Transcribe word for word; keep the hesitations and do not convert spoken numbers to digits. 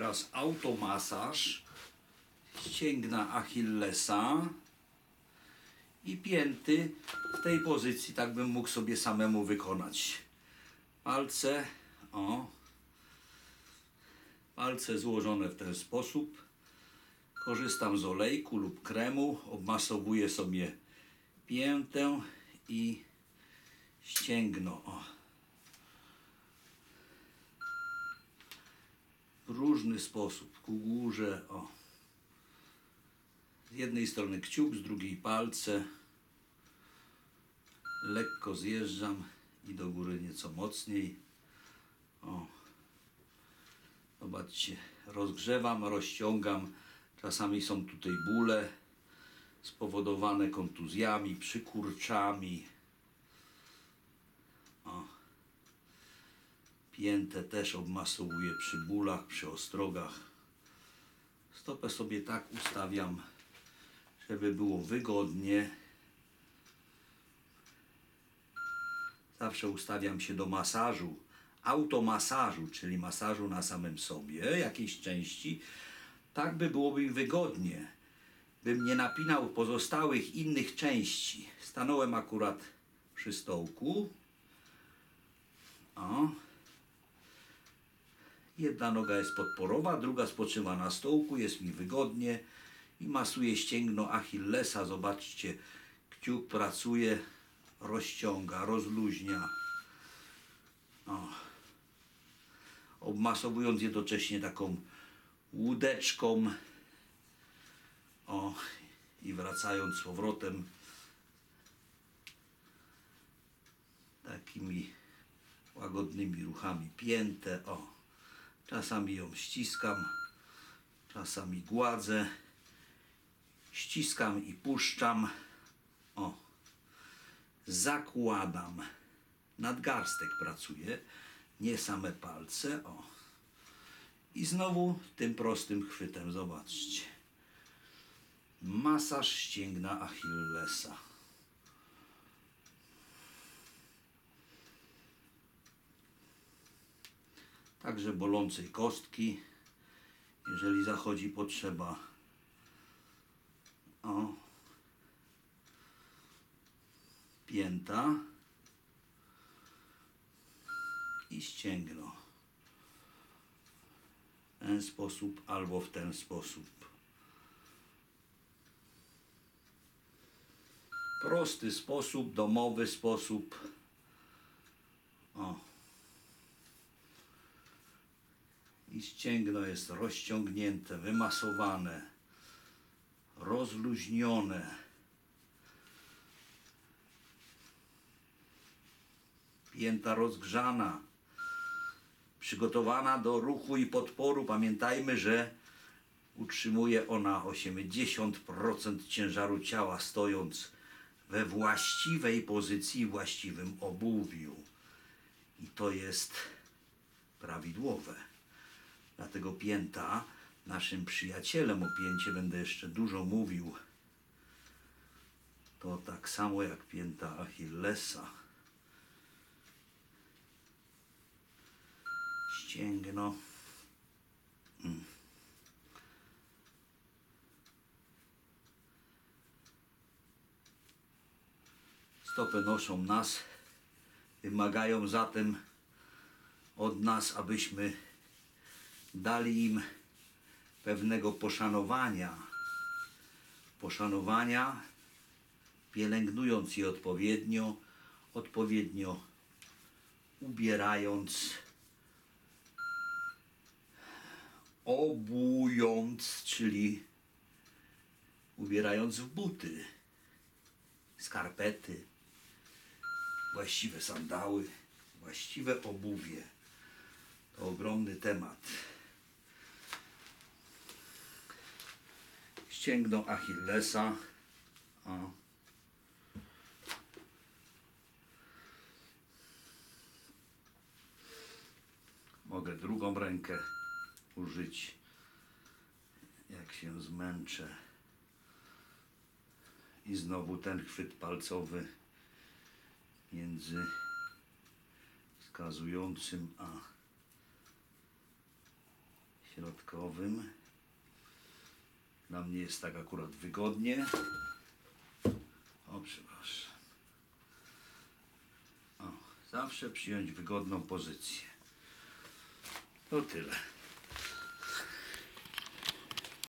teraz automasaż ścięgna Achillesa i pięty w tej pozycji, tak bym mógł sobie samemu wykonać. Palce, o, palce złożone w ten sposób. Korzystam z olejku lub kremu, obmasowuję sobie piętę i ścięgno. O. W różny sposób, ku górze, o. Z jednej strony kciuk, z drugiej palce. Lekko zjeżdżam i do góry nieco mocniej. O. Zobaczcie, rozgrzewam, rozciągam. Czasami są tutaj bóle spowodowane kontuzjami, przykurczami. O. Piętę też obmasowuję przy bólach, przy ostrogach. Stopę sobie tak ustawiam, żeby było wygodnie. Zawsze ustawiam się do masażu, automasażu, czyli masażu na samym sobie, jakiejś części, tak by było mi wygodnie, bym nie napinał pozostałych innych części. Stanąłem akurat przy stołku. O. Jedna noga jest podporowa, druga spoczywa na stołku, jest mi wygodnie i masuję ścięgno Achillesa. Zobaczcie, kciuk pracuje, rozciąga, rozluźnia. O. Obmasowując jednocześnie taką łódeczką. O. I wracając z powrotem takimi łagodnymi ruchami piętę. O. Czasami ją ściskam, czasami gładzę, ściskam i puszczam. O. Zakładam. Nadgarstek pracuje, nie same palce. O. I znowu tym prostym chwytem, zobaczcie. Masaż ścięgna Achillesa. Także bolącej kostki, jeżeli zachodzi potrzeba. O. Pięta i ścięgno. W ten sposób albo w ten sposób. Prosty sposób, domowy sposób. O. I ścięgno jest rozciągnięte, wymasowane, rozluźnione. Pięta rozgrzana, przygotowana do ruchu i podporu. Pamiętajmy, że utrzymuje ona osiemdziesiąt procent ciężaru ciała, stojąc we właściwej pozycji, właściwym obuwiu. I to jest prawidłowe. Dlatego pięta, naszym przyjacielem, o pięcie będę jeszcze dużo mówił, to tak samo jak pięta Achillesa. Ścięgno. Hmm. Stopy noszą nas, wymagają zatem od nas, abyśmy dali im pewnego poszanowania, poszanowania, pielęgnując je odpowiednio, odpowiednio ubierając, obując, czyli ubierając w buty, skarpety, właściwe sandały, właściwe obuwie. To ogromny temat. Ścięgno Achillesa. O. Mogę drugą rękę użyć, jak się zmęczę. I znowu ten chwyt palcowy między wskazującym a środkowym. Dla mnie jest tak akurat wygodnie. O, przepraszam. O, zawsze przyjąć wygodną pozycję. To tyle.